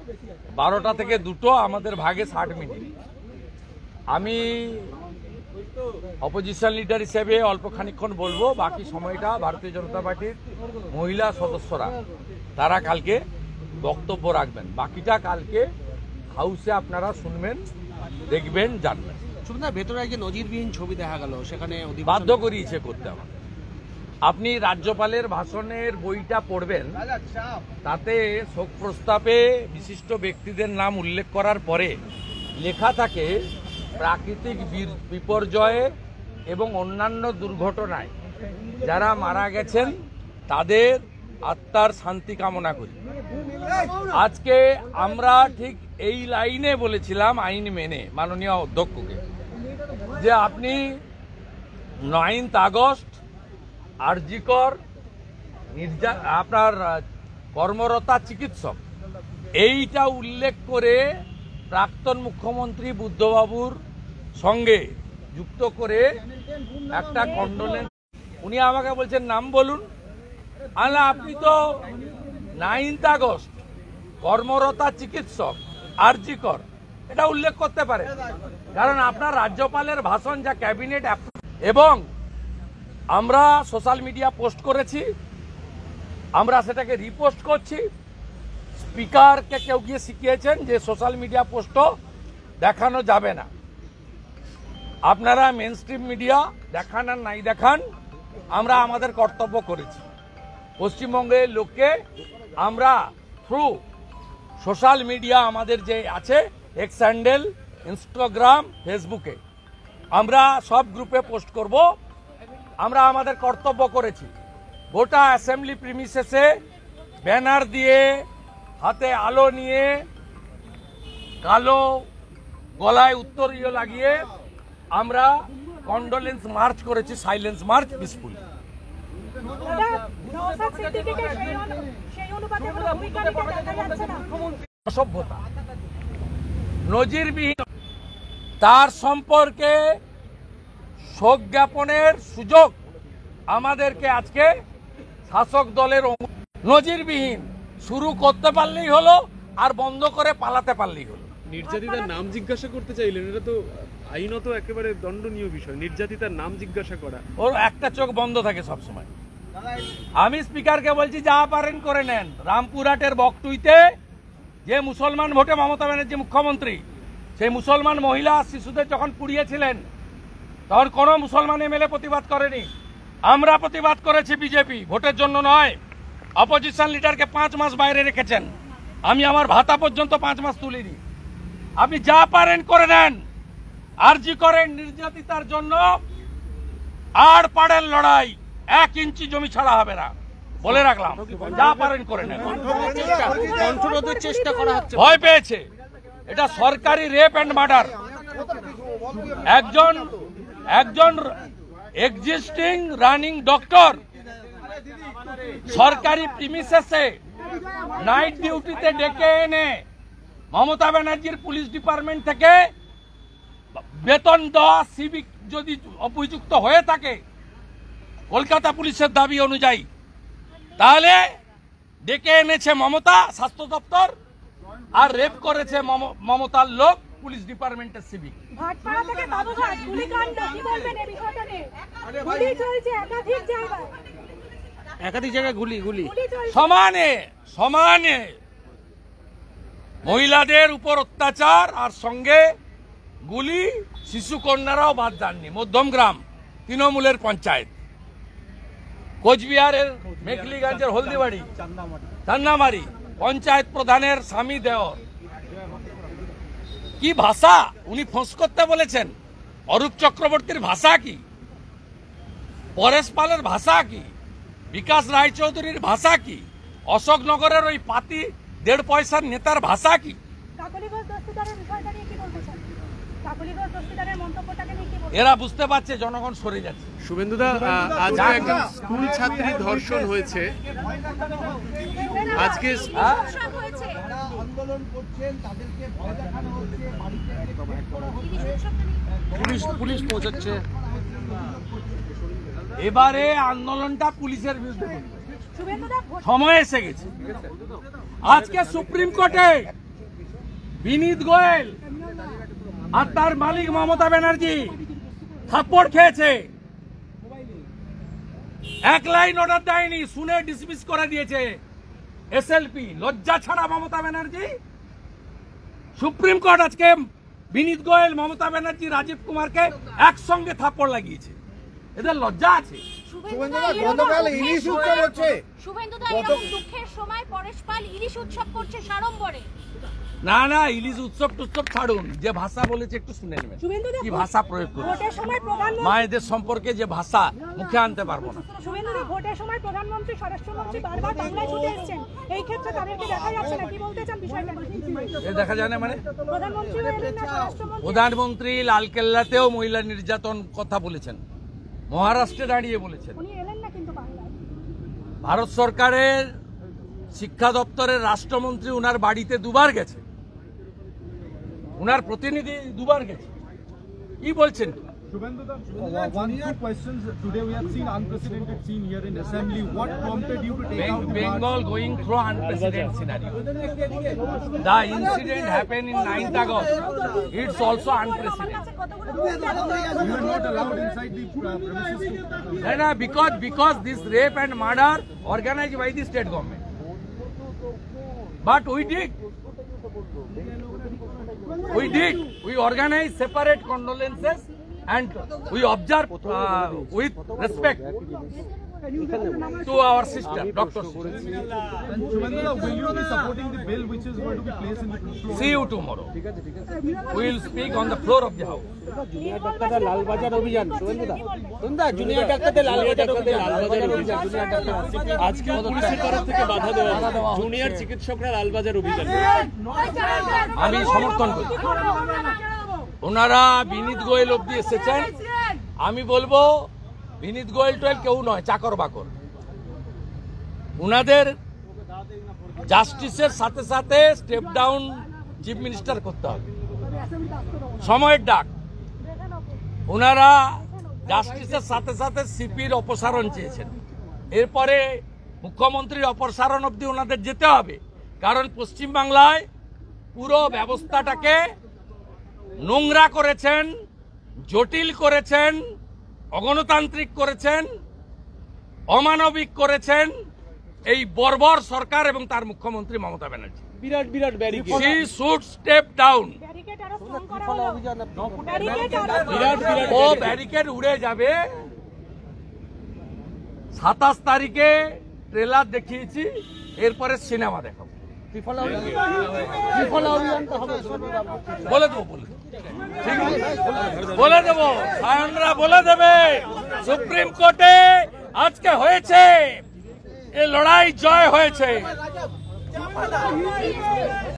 12টা থেকে 2টো, আমাদের ভাগে 60 মিনিট। আমি অপোজিশন লিডার হিসেবে অল্প খানিকক্ষণ বলবো, বাকি সময়টা ভারতীয় জনতা পার্টির মহিলা সদস্যরা তারা কালকে বক্তব্য রাখবেন। বাকিটা কালকে হাউসে আপনারা শুনবেন, দেখবেন, জানবেন। ভেতরে আজকে নজিরবিহীন ছবি দেখা গেল, সেখানে বাধ্য করিয়েছে করতে আমার। আপনি রাজ্যপালের ভাষণের বইটা পড়বেন, তাতে শোক প্রস্তাবে বিশিষ্ট ব্যক্তিদের নাম উল্লেখ করার পরে লেখা থাকে প্রাকৃতিক বিপর্যয়ে এবং অন্যান্য দুর্ঘটনায় যারা মারা গেছেন তাদের আত্মার শান্তি কামনা করি। আজকে আমরা ঠিক এই লাইনে বলেছিলাম আইন মেনে মাননীয় অধ্যক্ষকে, যে আপনি 9 আগস্ট আরজিকর আপনার কর্মরতা চিকিৎসক এইটা উল্লেখ করে প্রাক্তন মুখ্যমন্ত্রী বুদ্ধবাবুর সঙ্গে যুক্ত করে একটা কন্ডোলেন্স, উনি আমাকে বলছেন নাম বলুন। আলা আপনি তো 9 আগস্ট কর্মরতা চিকিৎসক আরজিকর এটা উল্লেখ করতে পারে, কারণ আপনার রাজ্যপালের ভাষণ যা ক্যাবিনেট এবং আমরা সোশ্যাল মিডিয়া পোস্ট করেছি, আমরা সেটাকে রিপোস্ট করছি। স্পিকারকে কেউ গিয়ে শিখিয়েছেন যে সোশ্যাল মিডিয়া পোস্টও দেখানো যাবে না। আপনারা মেন স্ট্রিম মিডিয়া দেখান আর নাই দেখান, আমরা আমাদের কর্তব্য করেছি। পশ্চিমবঙ্গের লোককে আমরা থ্রু সোশ্যাল মিডিয়া আমাদের যে আছে এক্স হ্যান্ডেল, ইনস্টাগ্রাম, ফেসবুকে আমরা সব গ্রুপে পোস্ট করব। আমরা আমাদের কর্তব্য করেছি। গোটা অ্যাসেম্বলি প্রিমিসেসে ব্যানার দিয়ে হাতে আলো নিয়ে কালো গলায় উত্তরীয় লাগিয়ে আমরা কন্ডোলেন্স মার্চ করেছি, সাইলেন্স মার্চ পিসফুলি। অসভ্যতা নজিরবিহীন, তার সম্পর্কে শোক জ্ঞাপনের সুযোগ আমাদেরকে আজকে শাসক দলের নজিরবিহীন শুরু করতে পারলেই হলো, আর বন্ধ করে পালাতে পারলেই হলো। নির্যাতিতার নাম জিজ্ঞাসা করতে চাইলেন, এটা তো আইনত একেবারে দণ্ডনীয় বিষয়। নির্যাতিতার নাম জিজ্ঞাসা করা, ওর একটা চোখ বন্ধ থাকে সবসময়। আমি স্পিকারকে বলছি যা পারেন করে নেন। রামপুরহাটের বকটুইতে যে মুসলমান ভোটে মমতা ব্যানার্জি মুখ্যমন্ত্রী, সেই মুসলমান মহিলা শিশুদের যখন পুড়িয়েছিলেন তখন কোনো মুসলমান এমএলএ প্রতিবাদ করেনি। আমরা প্রতিবাদ করেছি, বিজেপি ভোটের জন্য নয়। অপোজিশন লিডারকে 5 মাস বাইরে রেখেছেন, আমি আমার ভাতা পর্যন্ত 5 মাস তুলিনি। আপনি যা পারেন করে নেন। আরজি করেন নির্যাতিতার জন্য আর পাড়ের লড়াই 1 ইঞ্চি জমি ছাড়া হবে না, বলে রাখলাম। যা পারেন করে নেন। কণ্ঠরোধের চেষ্টা করা হচ্ছে, ভয় পেয়েছে। এটা সরকারি রেপ অ্যান্ড মার্ডার। একজন এক্সিস্টিং রানিং ডক্টর সরকারি প্রিমিসেসে নাইট ডিউটিতে ডেকে এনে মমতা ব্যানার্জির পুলিশ ডিপার্টমেন্ট থেকে বেতন দেওয়া সিভিক যদি অভিযুক্ত হয়ে থাকে কলকাতা পুলিশের দাবি অনুযায়ী, তাহলে ডেকে এনেছে মমতা স্বাস্থ্য দপ্তর, আর রেপ করেছে মমতার লোক পুলিশ ডিপার্টমেন্টের সিভিক। একাধিক জায়গায় গুলি সমানে সমানে মহিলাদের উপর অত্যাচার আর সঙ্গে গুলি। শিশু কন্যারাও বাদ যাননি। মধ্যমগ্রাম তৃণমূলের পঞ্চায়েত, কোচবিহারের মেখলিগঞ্জের হলদিবাড়ি, চান্নামারি পঞ্চায়েত প্রধানের স্বামী দেওর। কি ভাষা উনি ফোঁস করতে বলেছেন? অরূপ চক্রবর্তীর ভাষা কি? পরেশ পালের ভাষা কি? বিকাশ রায়চৌধুরীর ভাষা কি? অশোকনগরের ওই পাতি 1.5 পয়সার নেতার ভাষা কি? এরা বুঝতে পারছে জনগণ সরে যাচ্ছে। শুভেন্দুদা, আজকে একজন স্কুল ছাত্রী ধর্ষণ হয়েছে। আজকে আন্দোলন করছেন, তাদেরকে ভয় দেখানো হচ্ছে, পুলিশ পৌঁছাচ্ছে। এবারে আন্দোলনটা পুলিশের বিরুদ্ধে সময় এসে গেছে। আজকে সুপ্রিম কোর্টে বিনীত গোয়েল আর তার মালিক মমতা ব্যানার্জি থাপ্পড় খেয়েছে, এক লাইন অর্ডার দেয়নি, শুনে ডিসমিস করে দিয়েছে এসএলপি। লজ্জা ছাড়া মমতা ব্যানার্জি। সুপ্রিম কোর্ট আজকে বিনীত গোয়েল, মমতা ব্যানার্জি, রাজীব কুমারকে একসঙ্গে থাপ্পড় লাগিয়েছে। এদের লজ্জা আছে? গতকাল ইলিশ উৎসব হচ্ছে। শুভেন্দুদা এরকম দুঃখের সময় পরেশ পাল ইলিশ উৎসব করছে সাড়ম্বরে। না না, ইলিশ উৎসব টুৎসব ছাড়ুন, যে ভাষা বলেছে একটু শুনে নেবেন কি ভাষা প্রয়োগ করছে। মায়েদের সম্পর্কে যে ভাষা মুখে আনতে পারবো না। শুভেন্দুদা, ভোটের সময় প্রধানমন্ত্রী, স্বরাষ্ট্রমন্ত্রী বারবার বাংলায় ছুটে এসেছেন, এই ক্ষেত্রে তাদেরকে দেখা যাচ্ছে না, কি বলতে চান বিষয়টা? এ দেখা যায় না মানে? প্রধানমন্ত্রী এলেন না, স্বরাষ্ট্রমন্ত্রী। প্রধানমন্ত্রী লালকেল্লাতেও মহিলা নির্যাতন কথা বলেছেন, মহারাষ্ট্রে দাঁড়িয়ে বলেছেন। উনি এলেন না কিন্তু বাংলায়। ভারত সরকারের শিক্ষা দপ্তরের রাষ্ট্রমন্ত্রী উনার বাড়িতে দুবার গেছে, উনার প্রতিনিধি দুবার গেছে। কি বলছেন? One two questions. Today we have seen unprecedented scene here in Assembly. What prompted you to take out the Bengal going through unprecedented scenario. The incident happened in 9th August. It's also unprecedented. You are not allowed inside the premises. No, because this rape and murder organized by the state government. But we did. We organized separate condolences and we observe with respect to our sister, Dr. And Shubhendra, will you be supporting the bill which is going to be placed in the floor? See you tomorrow. We will speak on the floor of the house. Junior ডাক্তারদের লালবাজার অভিযান, শুভেন্দুদা, junior ডাক্তারদের লালবাজার অভিযান, junior doctor আজকে পুলিশের তরফ থেকে বাধা দেওয়া হলো। জুনিয়র চিকিৎসকরা লালবাজার অভিযান। আমি সমর্থন করি। ওনারা বিনীত গোয়েল অব্দি এসেছেন। আমি বলবো বিনীত গোয়েল টোয়েল কেউ নয়, চাকর বাকর। উনাদের জাস্টিসের সাথে সাথে স্টেপ ডাউন চিফ মিনিস্টার করতে হবে, সময়ের ডাক। ওনারা জাস্টিসের সাথে সাথে সিপির অপসারণ চেয়েছেন, এরপরে মুখ্যমন্ত্রীর অপসারণ অবধি ওনাদের যেতে হবে। কারণ পশ্চিমবাংলায় পুরো ব্যবস্থাটাকে নোংরা করেছেন, জটিল করেছেন, অগণতান্ত্রিক করেছেন, অমানবিক করেছেন এই বর্বর সরকার এবং তার মুখ্যমন্ত্রী মমতা ব্যানার্জি। বিরাট বিরাট barricade, She should step down. Barricade আরো স্ট্রং করা হলো। ব্যারিকেড আরো বিরাট বিরাট ও ব্যারিকেড উড়ে যাবে। 27 তারিখে ট্রেলার দেখিয়েছি, এরপরে সিনেমা দেখাবো। ত্রিফলা অভিযানটা হবে। বলে দেবো, ঠিক আছে, বলে দেবো, সায়নরা বলে দেবে। সুপ্রিম কোর্টে আজকে হয়েছে, এই লড়াই জয় হয়েছে।